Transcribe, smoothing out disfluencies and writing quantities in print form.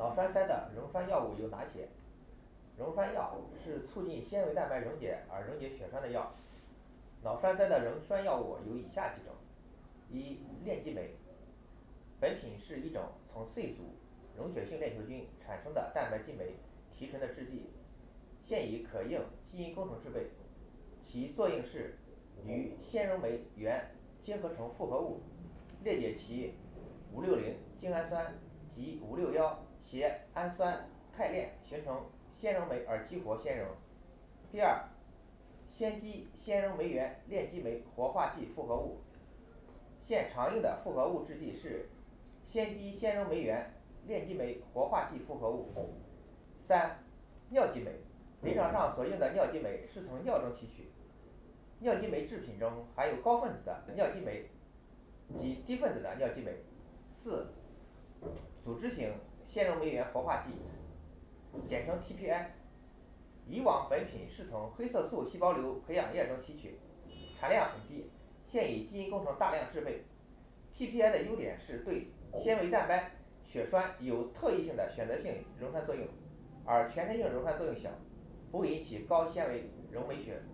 脑栓塞的溶栓药物有哪些？溶栓药是促进纤维蛋白溶解而溶解血栓的药。脑栓塞的溶栓药物有以下几种：一、链激酶，本品是一种从C组溶血性链球菌产生的蛋白激酶提纯的制剂，现已可应基因工程制备，其作用是与纤溶酶原结合成复合物，裂解其560精氨酸及561缬氨酸肽链，形成纤溶酶而激活纤溶。第二，羧基纤溶酶原链激酶活化剂复合物，现常用的复合物制剂是羧基纤溶酶原链激酶活化剂复合物。三、尿激酶，临床上所用的尿激酶是从尿中提取，尿激酶制品中含有高分子的尿激酶及低分子的尿激酶。四、组织型纤溶酶原活化剂，简称 TPI， 以往本品是从黑色素细胞瘤培养液中提取，产量很低，现已基因工程大量制备。TPI 的优点是对纤维蛋白血栓有特异性的选择性溶栓作用，而全身性溶栓作用小，不引起高纤维溶酶血